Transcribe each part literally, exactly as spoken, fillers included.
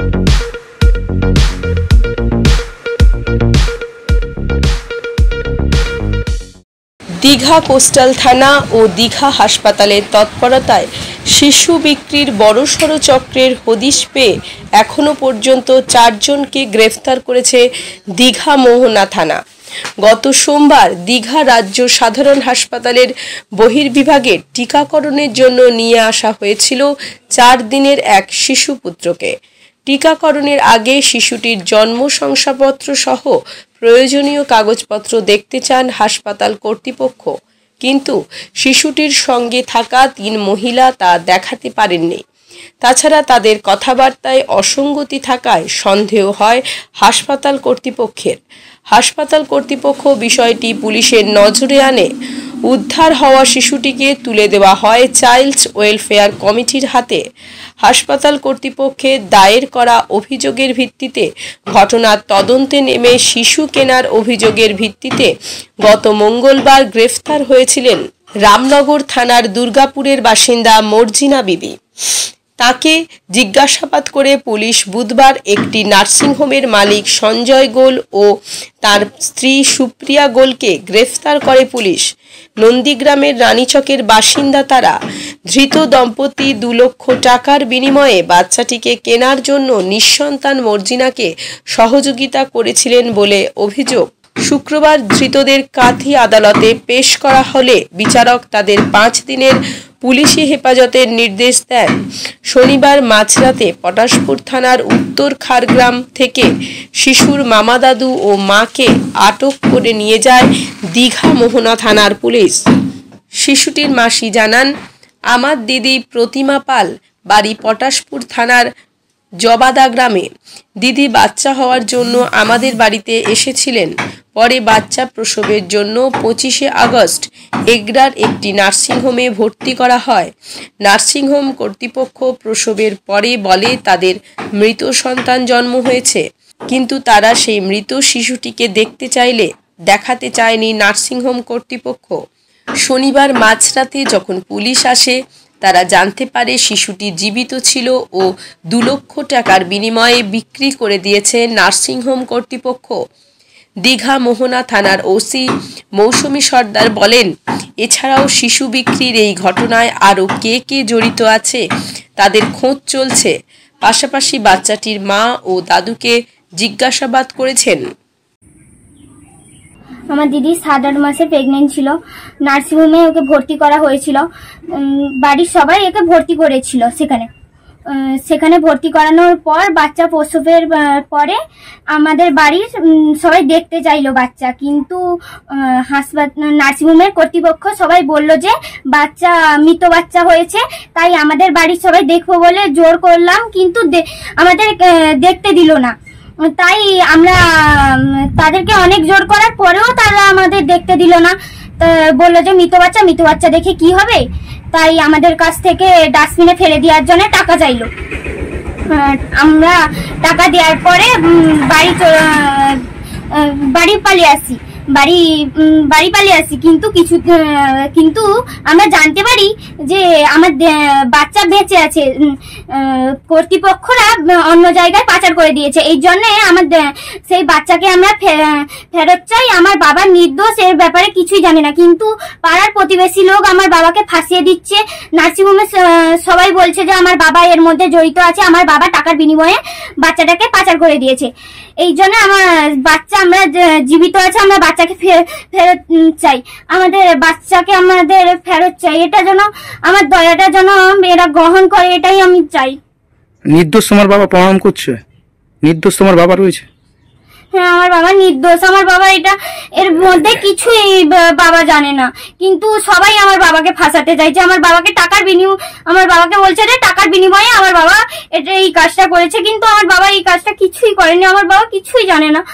Digha coastal থানা ও দীঘা হাসপাতালের তৎপরতায় শিশু বিক্রির বড়সড় চক্রের হদিশ পেয়ে এখনো পর্যন্ত চারজনকে গ্রেফতার করেছে দীঘা মোহনা থানা। গত সোমবার দীঘা রাজ্য সাধারণ হাসপাতালের বহির্বিভাগের টিকাকরণের জন্য নিয়ে আসা হয়েছিল চার দিনের এক শিশুপুত্রকে। টিকাকরণের আগে শিশুটির জন্ম শংসাপত্র সহ প্রয়োজনীয় কাগজপত্র দেখতে চান হাসপাতাল কর্তৃপক্ষ, কিন্তু শিশুটির সঙ্গে থাকা তিন মহিলা তা দেখাতে পারেননি। তাছাড়া তাদের কথাবার্তায় অসঙ্গতি থাকায় সন্দেহ হয় হাসপাতাল কর্তৃপক্ষের। হাসপাতাল কর্তৃপক্ষ বিষয়টি পুলিশের নজরে আনে। উদ্ধার হওয়া শিশুটিকে তুলে দেওয়া হয় চাইল্ড ওয়েলফেয়ার কমিটির হাতে। হাসপাতাল কর্তৃপক্ষের দায়ের করা অভিযোগের ভিত্তিতে ঘটনার তদন্তে নেমে শিশু কেনার অভিযোগের ভিত্তিতে গত মঙ্গলবার গ্রেফতার হয়েছিলেন রামনগর থানার দুর্গাপুরের বাসিন্দা মর্জিনা বিবি। তাকে জিজ্ঞাসাবাদ করে পুলিশ বুধবার একটি নার্সিংহোমের মালিক সঞ্জয় গোল ও তার স্ত্রী সুপ্রিয়া গোলকে গ্রেফতার করে পুলিশ। নন্দীগ্রামের রানীচকের বাসিন্দা তারা। ধৃত দম্পতি দু লক্ষ টাকার বিনিময়ে বাচ্চাটিকে কেনার জন্য নিঃসন্তান মর্জিনাকে সহযোগিতা করেছিলেন বলে অভিযোগ। শুক্রবার ধৃতদের কাঁথি আদালতে পেশ করা হলে বিচারক তাদের পাঁচ দিনের পুলিশি হেফাজতের নির্দেশ দেন। শনিবার মাঝরাতে পটাশপুর থানার উত্তর খারগ্রাম থেকে শিশুর মামা দাদু ও মাকে আটক করে নিয়ে যায় দীঘা মোহনা থানার পুলিশ। শিশুটির মাসি জানান, আমার দিদি প্রতিমা পাল, বাড়ি পটাশপুর থানার জবাদা গ্রামে। দিদি বাচ্চা হওয়ার জন্য আমাদের বাড়িতে এসেছিলেন। পরে বাচ্চা প্রসবের জন্য পঁচিশে আগস্ট এগরার একটি নার্সিংহোমে ভর্তি করা হয়। নার্সিংহোম কর্তৃপক্ষ প্রসবের পরে বলে তাদের মৃত সন্তান জন্ম হয়েছে, কিন্তু তারা সেই মৃত শিশুটিকে দেখতে চাইলে দেখাতে চায়নি নার্সিংহোম কর্তৃপক্ষ। শনিবার মাঝরাতে যখন পুলিশ আসে, তারা জানতে পারে শিশুটি জীবিত ছিল ও দু লক্ষ টাকার বিনিময়ে বিক্রি করে দিয়েছে নার্সিংহোম কর্তৃপক্ষ। দীঘা মোহনা থানার ওসি মৌসুমী সর্দার বলেন, এছাড়াও শিশু বিক্রির এই ঘটনায় আরও কে কে জড়িত আছে তাদের খোঁজ চলছে। পাশাপাশি বাচ্চাটির মা ও দাদুকে জিজ্ঞাসাবাদ করেছেন। আমার দিদি সাত আট মাসে প্রেগনেন্ট ছিল। নার্সিংহোমে ওকে ভর্তি করা হয়েছিল। বাড়ির সবাই একে ভর্তি করেছিল সেখানে সেখানে ভর্তি করানোর পর বাচ্চা প্রসবের পরে আমাদের বাড়ির সবাই দেখতে চাইলো বাচ্চা, কিন্তু হাসপাতাল নার্সিংহোমের কর্তৃপক্ষ সবাই বলল যে বাচ্চা মৃত বাচ্চা হয়েছে, তাই আমাদের বাড়ির সবাই দেখবো বলে জোর করলাম, কিন্তু আমাদের দেখতে দিল না। তাই আমরা তাদেরকে অনেক জোর করার পরেও তারা আমাদের দেখতে দিল না। বললো যে মৃত বাচ্চা মৃত বাচ্চা দেখে কি হবে, তাই আমাদের কাছ থেকে ডাস্টবিনে ফেলে দেওয়ার জন্য টাকা চাইলো। আমরা টাকা দেওয়ার পরে বাড়ি বাড়ি পালিয়ে আসি বাড়ি বাড়ি পালিয়ে আসি কিন্তু কিছু কিন্তু আমরা জানতে পারি যে আমার বাচ্চা বেঁচে আছে। কর্তৃপক্ষরা অন্য জায়গায় পাচার করে দিয়েছে, এই জন্য আমার সেই বাচ্চাকে আমরা ফেরত চাই। আমার বাবা নির্দোষ, এর ব্যাপারে কিছুই জানে না, কিন্তু পাড়ার প্রতিবেশী লোক আমার বাবাকে ফাঁসিয়ে দিচ্ছে। নার্সিংহোমে সবাই বলছে যে আমার বাবা এর মধ্যে জড়িত আছে, আমার বাবা টাকার বিনিময়ে বাচ্চাটাকে পাচার করে দিয়েছে। এই জন্য আমার বাচ্চা আমরা জীবিত আছে, আমরা বাচ্চাকে ফেরত চাই। আমাদের বাচ্চাকে আমাদের ফেরত চাই, এটা যেন আমার দয়াটা যেন এরা গ্রহণ করে, এটাই আমি চাই। নির্দোষ তোমার বাবা প্রমাণ করছে? নির্দোষ তোমার বাবা রয়েছে? হ্যাঁ, আমার বাবা নির্দোষ। আমার বাবা এটা এর মধ্যে কিছুই বাবা জানে না, কিন্তু সবাই আমার বাবাকে ফাঁসাতে চাইছে। আমার বাবাকে টাকার বিনিময় আমার বাবাকে বলছে যে টাকার বিনিময়ে আমার বাবা এটা এই কাজটা করেছে, কিন্তু আমার বাবা এই কাজটা কিছুই করেনি। আমার বাবা কিছুই জানে না।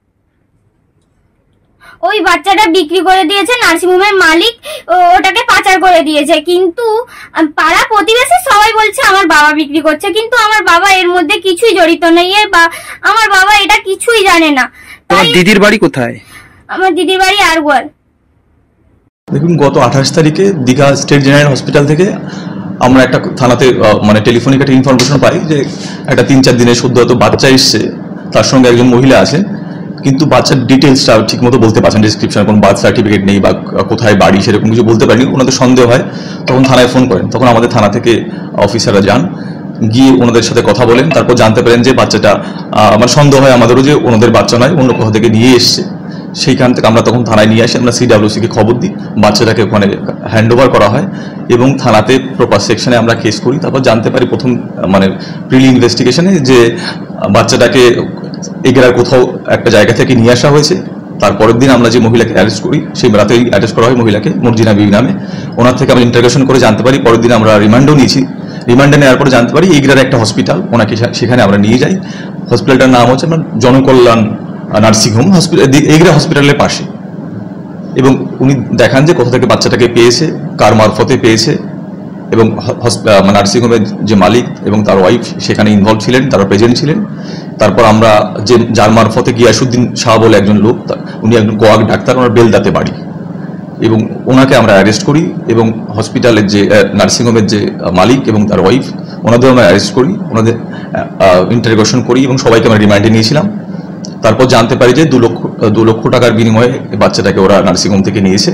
ওই বাচ্চাটা বিক্রি করে দিয়েছে নার্সিংহোমের মালিক, ওটাকে পাচার করে দিয়েছে, কিন্তু পাড়া প্রতিবেশী সবাই বলছে আমার বাবা বিক্রি করছে, কিন্তু আমার বাবা এর মধ্যে কিছুই জড়িত নেই। আমার বাবা এটা কিছুই জানে না। তোমার দিদির বাড়ি কোথায়? আমার দিদির বাড়ি আরগোয়াল। দেখুন, গত আঠাশ তারিখে দীঘা স্টেট জেনারেল হসপিটাল থেকে আমরা একটা থানাতে মানে টেলিফোনিক একটা ইনফরমেশন পাই যে একটা তিন চার দিনের সদ্য হয়তো বাচ্চা এসছে, তার সঙ্গে একজন মহিলা আছেন, কিন্তু বাচ্চার ডিটেলসটা ঠিক মতো বলতে পারছেন, ডিসক্রিপশন কোনো বার্থ সার্টিফিকেট নেই বা কোথায় বাড়ি সেরকম কিছু বলতে পারেনি। ওনাদের সন্দেহ হয়, তখন থানায় ফোন করেন। তখন আমাদের থানা থেকে অফিসাররা যান, গিয়ে ওনাদের সাথে কথা বলেন। তারপর জানতে পারেন যে বাচ্চাটা আমার সন্দেহ হয় আমাদেরও যে ওনাদের বাচ্চা নয়, অন্য কোথাও থেকে নিয়ে এসছে। সেইখান থেকে আমরা তখন থানায় নিয়ে আসি, আমরা সিডাব্লিউসিকে খবর দিই, বাচ্চাটাকে ওখানে হ্যান্ড ওভার করা হয় এবং থানাতে প্রপার সেকশনে আমরা কেস করি। তারপর জানতে পারি প্রথম মানে প্রিলি ইনভেস্টিগেশনে যে বাচ্চাটাকে এগেরার কোথাও একটা জায়গা থেকে নিয়ে আসা হয়েছে। তারপরের দিন আমরা যে মহিলাকে অ্যারেস্ট করি, সেই রাতেই অ্যারেস্ট করা হয় মহিলাকে, মর্জিনা বিবি নামে। ওনার থেকে আমরা ইন্টারোগেশন করে জানতে পারি, পরের দিন আমরা রিমান্ডও নিয়েছি। রিমান্ডে নেওয়ার পরে জানতে পারি এগরার একটা হসপিটাল, ওনাকে সেখানে আমরা নিয়ে যাই। হসপিটালটার নাম হচ্ছে আপনার জনকল্যাণ নার্সিংহোম হসপিটাল, এগরা হসপিটালের পাশে। এবং উনি দেখান যে কোথা থেকে বাচ্চাটাকে পেয়েছে, কার মারফতে পেয়েছে, এবং নার্সিংহোমের যে মালিক এবং তার ওয়াইফ সেখানে ইনভলভ ছিলেন, তারা প্রেজেন্ট ছিলেন। তারপর আমরা যে যার মারফতে গিয়াসুদ্দিন শাহ বলে একজন লোক, উনি একজন কোয়াক ডাক্তার, ওনার বেলদাতে বাড়ি, এবং ওনাকে আমরা অ্যারেস্ট করি। এবং হসপিটালের যে নার্সিংহোমের যে মালিক এবং তার ওয়াইফ, ওনাদের আমরা অ্যারেস্ট করি, ওনাদের ইন্টারোগেশন করি এবং সবাইকে আমরা রিমান্ডে নিয়েছিলাম। তারপর জানতে পারি যে দু লক্ষ দু লক্ষ টাকার বিনিময়ে বাচ্চাটাকে ওরা নার্সিংহোম থেকে নিয়েছে।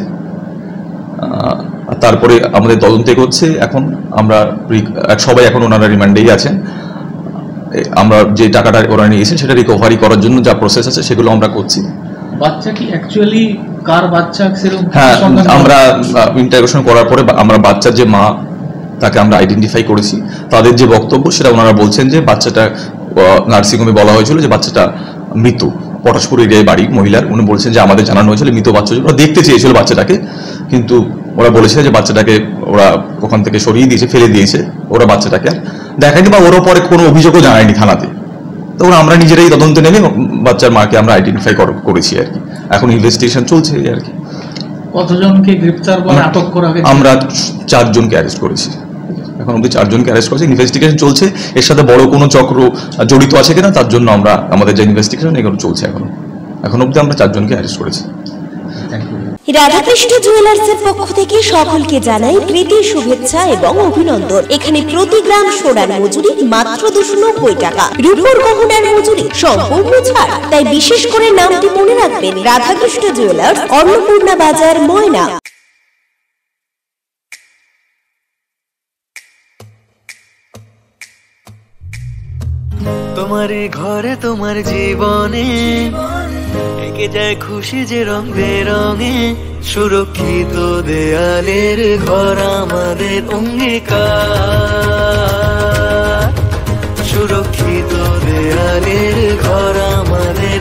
তারপরে আমাদের তদন্তে হচ্ছে, এখন আমরা সবাই এখন ওনারা রিমান্ডেই আছেন। আমরা যে টাকাটা ওরা নিয়েছেন সেটা রিকভারি করার জন্য যা প্রসেস আছে সেগুলো আমরা করছি। বাচ্চা কি অ্যাকচুয়ালি কার বাচ্চা সেরকম? হ্যাঁ, আমরা ইন্টারোগেশন করার পরে আমরা বাচ্চার যে মা তাকে আমরা আইডেন্টিফাই করেছি। তাদের যে বক্তব্য সেটা ওনারা বলছেন যে বাচ্চাটা নার্সিংহোমে বলা হয়েছিল যে বাচ্চাটা মৃত, পটাশপুর এরিয়ায় বাড়ি মহিলার। উনি বলছেন যে আমাদের জানানো হয়েছিল মৃত বাচ্চা, ওরা দেখতে চেয়েছিল বাচ্চাটাকে, কিন্তু ওরা বলেছিল যে বাচ্চাটাকে ওরা ওখান থেকে সরিয়ে দিয়েছে, ফেলে দিয়েছে, ওরা বাচ্চাটাকে আর দেখায়নি বা ওরা পরে কোনো অভিযোগও জানায়নি থানাতে। তখন আমরা নিজেরাই তদন্ত নেমে বাচ্চার মাকে আমরা আইডেন্টিফাই করেছি আর কি। এখন ইনভেস্টিগেশন চলছে আর কি। কতজনকে গ্রেফতার বা আটক করা হয়েছে? আমরা চারজনকে অ্যারেস্ট করেছি, এখন অব্দি চারজনকে অ্যারেস্ট করেছি। ইনভেস্টিগেশন চলছে, এর সাথে বড় কোনো চক্র জড়িত আছে কিনা তার জন্য আমরা আমাদের যে ইনভেস্টিগেশন এগুলো চলছে এখনো। এখন অব্দি আমরা চারজনকে অ্যারেস্ট করেছি। রাধাকৃষ্ণ জুয়েলার্সের পক্ষ থেকে সকলকে জানাই প্রীতি শুভেচ্ছা এবং অভিনন্দন। এখানে প্রতি গ্রাম সোনার মজুরি মাত্র দুশো নব্বই টাকা, রূপোর গহনার মজুরি সম্পূর্ণ ছাড়। তাই বিশেষ করে নামটি মনে রাখবেন, রাধাকৃষ্ণ জুয়েলার্স, অন্নপূর্ণা বাজার, ময়না। তোমার ঘরে তোমার জীবনে এঁকে যায় খুশি যে রং বেরঙে, সুরক্ষিত দেয়ালের ঘর আমাদের অঙ্গীকার, সুরক্ষিত দেয়ালের ঘর আমাদের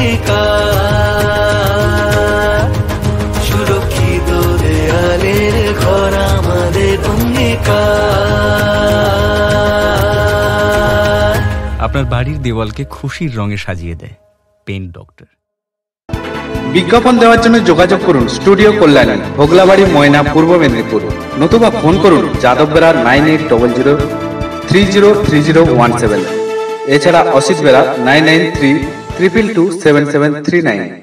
অঙ্গীকার, সুরক্ষিত দেয়ালের ঘর আমাদের অঙ্গীকার। আপনার বাড়ির দেওয়ালকে খুশির রঙে সাজিয়ে দেয় পেইন্ট ডক্টর। বিজ্ঞাপন দেওয়ার জন্য যোগাযোগ করুন স্টুডিও কল্যাণী, ভোগলাবাড়ি, ময়না, পূর্ব মেদিনীপুর। নতুবা ফোন করুন Yadav Bera nine eight double zero three zero three zero one seven. এছাড়া Asit Bera nine nine three triple two seven seven three nine.